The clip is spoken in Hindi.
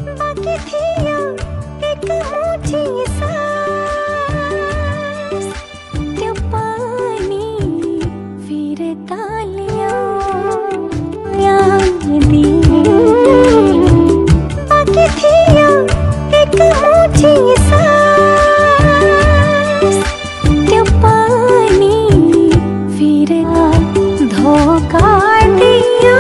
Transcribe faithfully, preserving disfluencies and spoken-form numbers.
बाकी थी यो एक ऊंची सांस, त्यो पानी फिर तालिया याद दी। बाकी थी यो एक ऊंची सांस, त्यो पानी फिर धोखा दिया।